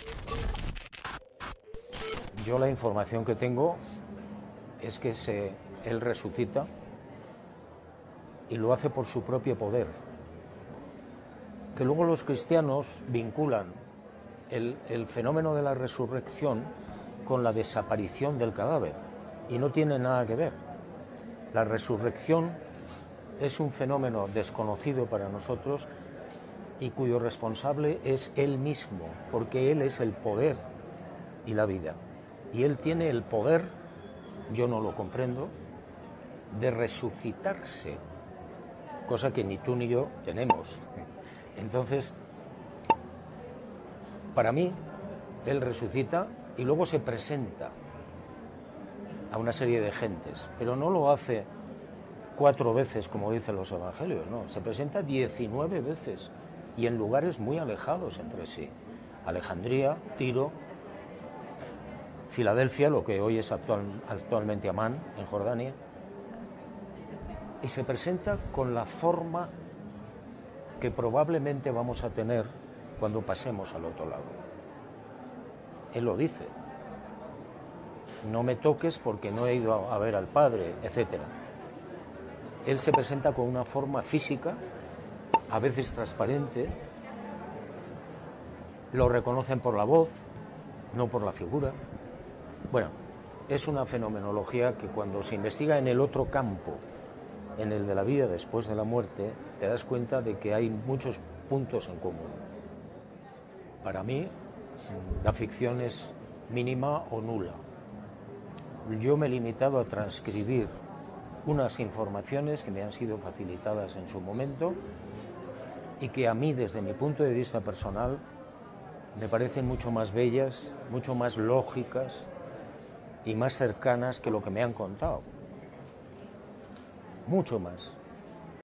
Yo la información que tengo es que él resucita y lo hace por su propio poder. Que luego los cristianos vinculan el fenómeno de la resurrección con la desaparición del cadáver, y no tiene nada que ver. La resurrección es un fenómeno desconocido para nosotros y cuyo responsable es Él mismo, porque Él es el poder y la vida. Y Él tiene el poder, yo no lo comprendo, de resucitarse, cosa que ni tú ni yo tenemos. Entonces, para mí, Él resucita y luego se presenta a una serie de gentes, pero no lo hace 4 veces, como dicen los evangelios, no, se presenta 19 veces y en lugares muy alejados entre sí. Alejandría, Tiro, Filadelfia, lo que hoy es actualmente Amán, en Jordania, y se presenta con la forma que probablemente vamos a tener cuando pasemos al otro lado. Él lo dice: no me toques porque no he ido a ver al Padre, etc. Él se presenta con una forma física, a veces transparente, lo reconocen por la voz, no por la figura. Bueno, es una fenomenología que cuando se investiga en el otro campo, en el de la vida después de la muerte, te das cuenta de que hay muchos puntos en común. Para mí, la ficción es mínima o nula. Yo me he limitado a transcribir unas informaciones que me han sido facilitadas en su momento y que a mí, desde mi punto de vista personal, me parecen mucho más bellas, mucho más lógicas y más cercanas que lo que me han contado. Mucho más.